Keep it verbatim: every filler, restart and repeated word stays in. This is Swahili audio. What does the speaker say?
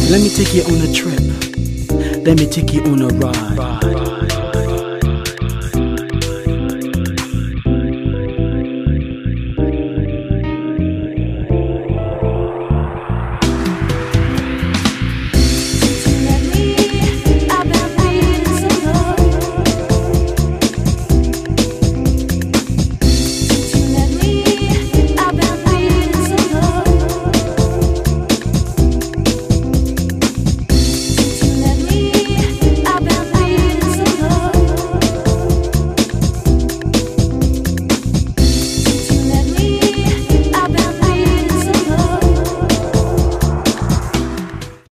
Let me take you on a trip. Let me take you on a ride.